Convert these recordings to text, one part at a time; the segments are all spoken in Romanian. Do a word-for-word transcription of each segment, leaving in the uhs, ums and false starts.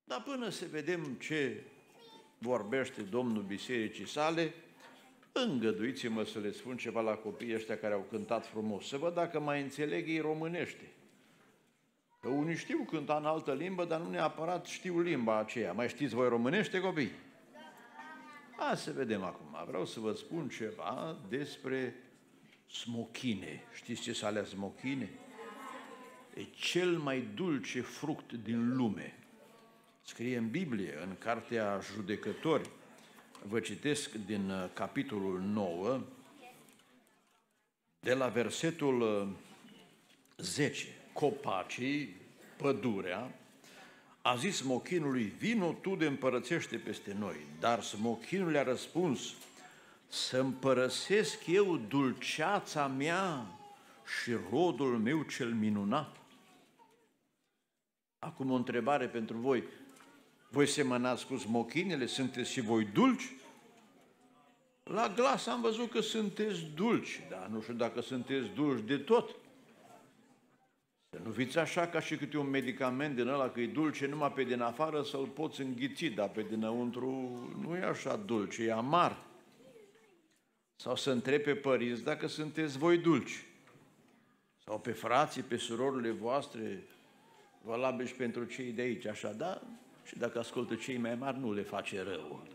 Dar până să vedem ce vorbește Domnul bisericii sale, îngăduiți-mă să le spun ceva la copiii ăștia care au cântat frumos, să văd dacă mai înțeleg ei românește. Că unii știu cânta în altă limbă, dar nu neapărat știu limba aceea. Mai știți voi românește, copii? Hai să vedem acum. Vreau să vă spun ceva despre smochine. Știți ce s-a alea smochine? E cel mai dulce fruct din lume. Scrie în Biblie, în Cartea Judecători, vă citesc din capitolul nouă, de la versetul zece. Copacii, pădurea, a zis smochinului, vino tu de împărățește peste noi. Dar smochinul i-a răspuns, să împărăsesc eu dulceața mea și rodul meu cel minunat. Acum o întrebare pentru voi. Voi semănați cu smochinele? Sunteți și voi dulci? La glas am văzut că sunteți dulci, dar nu știu dacă sunteți dulci de tot. Să nu fiți așa ca și câte un medicament din ăla că e dulce numai pe din afară să-l poți înghiți, dar pe dinăuntru nu e așa dulce, e amar. Sau să întrebi pe părinți dacă sunteți voi dulci. Sau pe frații, pe surorile voastre, valabil și pentru cei de aici, așa, da? Și dacă ascultă cei mai mari, nu le face rău.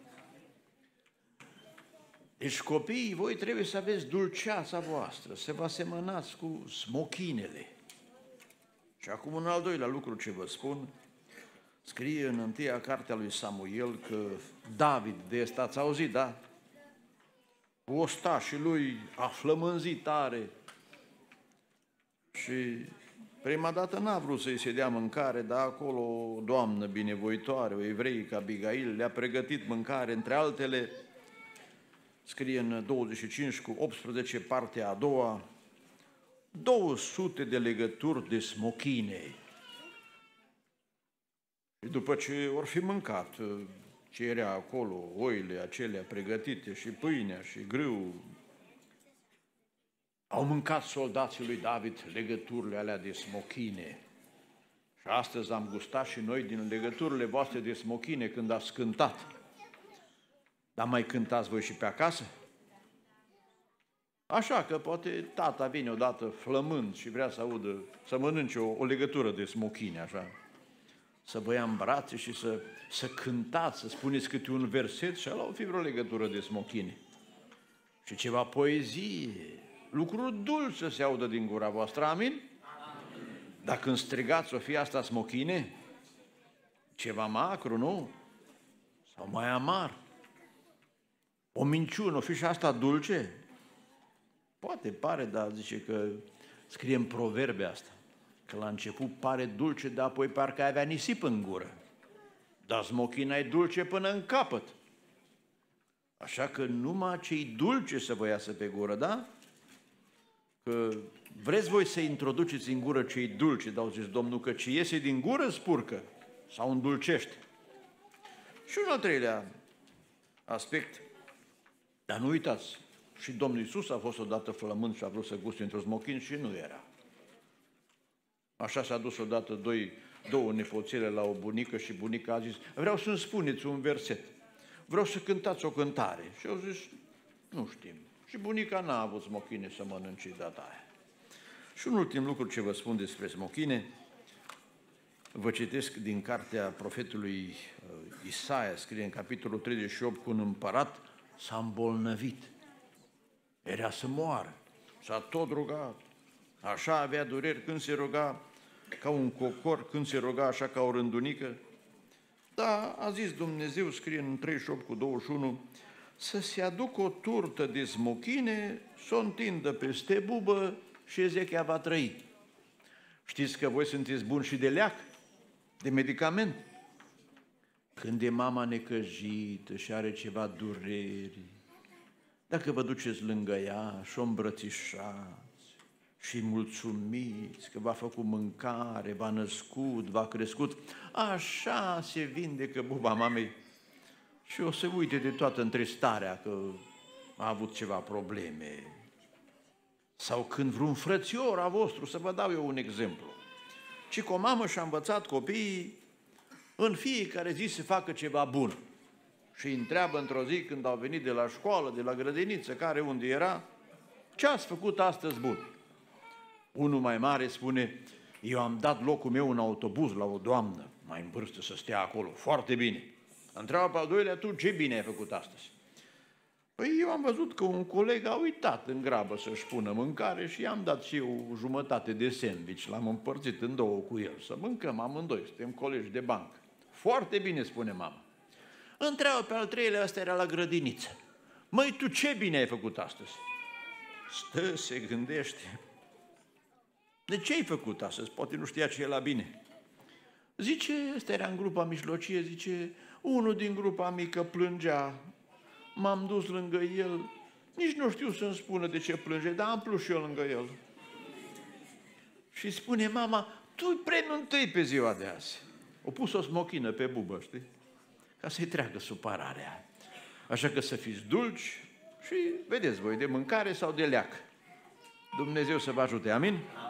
Deci copiii, voi trebuie să aveți dulceața voastră, să vă asemănați cu smochinele. Și acum un al doilea lucru ce vă spun, scrie în întâia cartea lui Samuel că David, de ăsta ați auzit, da? Cu ostașii lui a flămânzit tare și prima dată n-a vrut să-i se dea mâncare, dar acolo o doamnă binevoitoare, o evreică, Abigail, le-a pregătit mâncare, între altele, scrie în douăzeci și cinci cu optsprezece, partea a doua, două sute de legături de smochine. Și după ce or fi mâncat ce era acolo, oile acelea pregătite și pâinea și grâu, au mâncat soldații lui David legăturile alea de smochine. Și astăzi am gustat și noi din legăturile voastre de smochine când ați cântat. Dar mai cântați voi și pe acasă? Așa că poate tata vine odată flămând și vrea să audă, să mănânce o, o legătură de smochine, așa. Să vă ia în brațe și să, să cântați, să spuneți câte un verset și ala o fi vreo legătură de smochine. Și ceva poezie, lucruri dulci să se audă din gura voastră, amin? Dar când strigați o fi asta smochine, ceva macru, nu? Sau mai amar. O minciună, o fi și asta dulce? Poate pare, dar zice că scrie în proverbe asta, că la început pare dulce, dar apoi parcă avea nisip în gură. Dar smochina e dulce până în capăt. Așa că numai ce-i dulce să vă iasă pe gură, da? Că vreți voi să introduceți în gură ce-i dulce, dar au zis Domnul că ce iese din gură spurcă sau îndulcește. Și un al treilea aspect, dar nu uitați, și Domnul Iisus a fost odată flămând și a vrut să guste într-o smochin și nu era. Așa s-a dus odată doi, două nepoțele la o bunică și bunica a zis, vreau să-mi spuneți un verset, vreau să cântați o cântare. Și au zis, nu știm. Și bunica n-a avut smochine să mănânce data aia. Și un ultim lucru ce vă spun despre smochine, vă citesc din cartea profetului Isaia, scrie în capitolul treizeci și opt, cu un împărat s-a îmbolnăvit. Era să moară. S-a tot rugat. Așa avea dureri când se ruga ca un cocor, când se ruga așa ca o rândunică. Da, a zis Dumnezeu, scrie în treizeci și opt cu douăzeci și unu, să se aducă o turtă de smochine, să o întindă peste bubă și Ezechia va trăi. Știți că voi sunteți buni și de leac, de medicament. Când e mama necăjită și are ceva dureri, dacă vă duceți lângă ea și o îmbrățișați și mulțumiți că v-a făcut mâncare, v-a născut, v-a crescut, așa se vindecă buba mamei și o să uite de toată întristarea că a avut ceva probleme. Sau când vreun frățior a vostru, să vă dau eu un exemplu, ci cu o mamă și-a învățat copiii în fiecare zi să facă ceva bun. Și îi întreabă într-o zi, când au venit de la școală, de la grădiniță, care unde era, ce ați făcut astăzi bun? Unul mai mare spune, eu am dat locul meu în autobuz la o doamnă, mai în vârstă, să stea acolo, foarte bine. Întreabă pe al doilea, tu ce bine ai făcut astăzi? Păi eu am văzut că un coleg a uitat în grabă să-și pună mâncare și i-am dat și eu o jumătate de sandwich, l-am împărțit în două cu el, să mâncăm amândoi, suntem colegi de bancă. Foarte bine, spune mama. Întreabă pe al treilea, ăsta era la grădiniță. Măi, tu ce bine ai făcut astăzi? Stă, se gândește. De ce ai făcut astăzi? Poate nu știa ce e la bine. Zice, ăsta era în grupa mijlocie, zice, unul din grupa mică plângea, m-am dus lângă el, nici nu știu să-mi spună de ce plânge, dar am plus și eu lângă el. Și spune mama, tu premiul întâi pe ziua de azi. O pus o smochină pe bubă, știi? Ca să-i treacă supărarea. Așa că să fiți dulci și vedeți voi, de mâncare sau de leac. Dumnezeu să vă ajute, amin?